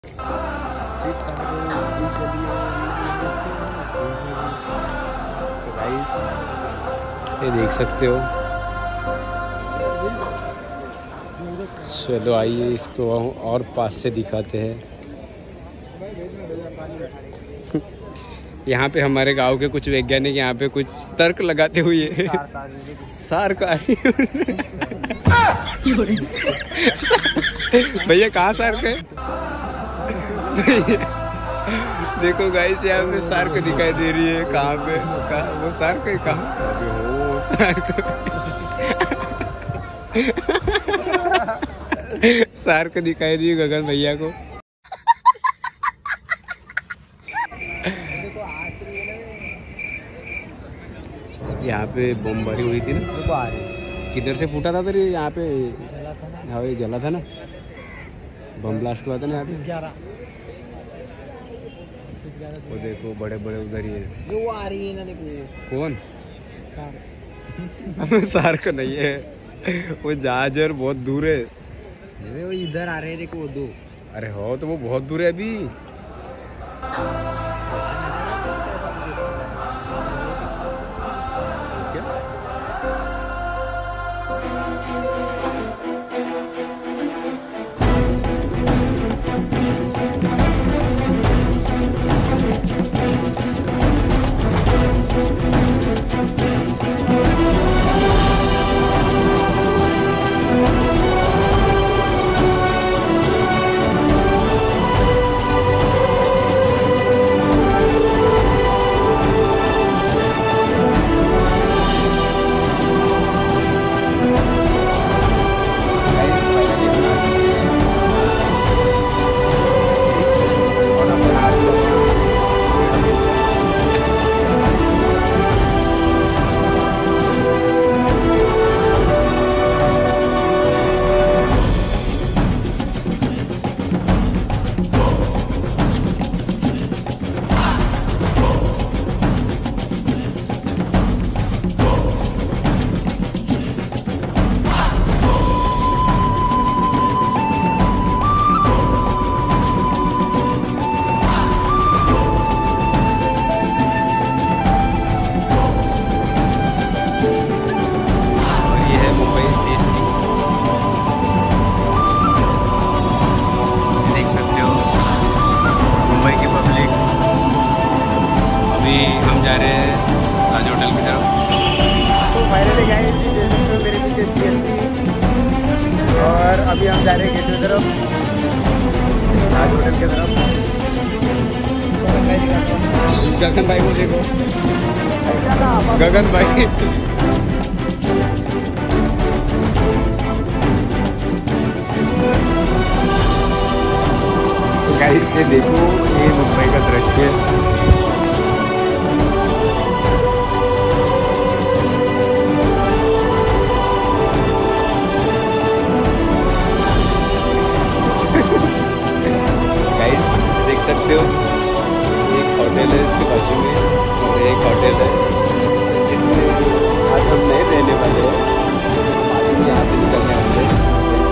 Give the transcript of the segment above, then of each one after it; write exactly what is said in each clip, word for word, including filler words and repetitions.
तो गाइस ये देख सकते हो। चलो आइए इसको और पास से दिखाते हैं। यहाँ पे हमारे गांव के कुछ वैज्ञानिक यहाँ पे कुछ तर्क लगाते हुए सार का भैया कहाँ सार्क है? देखो गाइस यहाँ पे सार्क दिखाई दे रही है। कहाँ पे कहाँ वो सार्क है? कहाँ हो सार्क? सार्क दिखाई दी गगन भैया को। यहाँ पे बमबारी हुई थी ना, किधर से फूटा था? फिर यहाँ पे हाँ ये जला था ना, बम ब्लास्ट हुआ था ना यहाँ पे। वो देखो बड़े बड़े उधर ही है। वो आ रही है ना, देखो कौन? सार्क नहीं है, वो जहाज है और बहुत दूर है। वो इधर आ रहे हैं, देखो वो दो। अरे हो तो वो बहुत दूर है अभी। हम जा रहे हैं ताज होटल की तरफ। तो फाइनली गए मेरे पीछे सीएसटी और अभी हम जा रहे हैं गेट की तरफ, ताज होटल की तरफ। गगन भाई को देखो, गगन भाई तो गाइस ये देखो, ये मुंबई का दृश्य है। देख सकते हो एक होटल है इसके बाजू में और एक होटल है इसमें आज हम नहीं रहने वाले हैं, हम यहाँ से निकलने वाले हैं।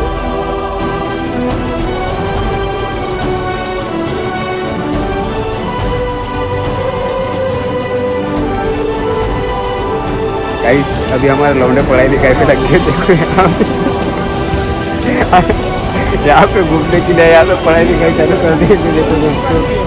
गाइस अभी हमारे लौंडे पढ़ाई लिखाई पे लग गए। देखो यहाँ यहाँ पे घूमने के लिए, यहाँ पे पढ़ाई लिखाई चालू कर दी मेरे तो दोस्तों।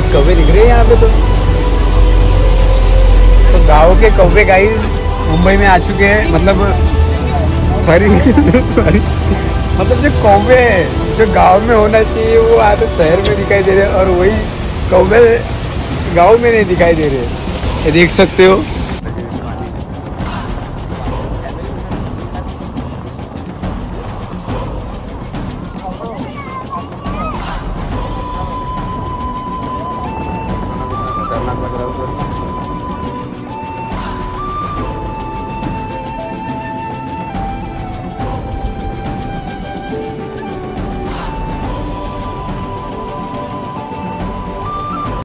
कौवे दिख रहे हैं यहाँ पे तो तो गाँव के कौवे गाइस मुंबई में आ चुके हैं, मतलब सॉरी सॉरी मतलब जो कौवे है जो गांव में होना चाहिए वो आज शहर में दिखाई दे रहे हैं और वही कौवे गांव में नहीं दिखाई दे रहे। ये देख सकते हो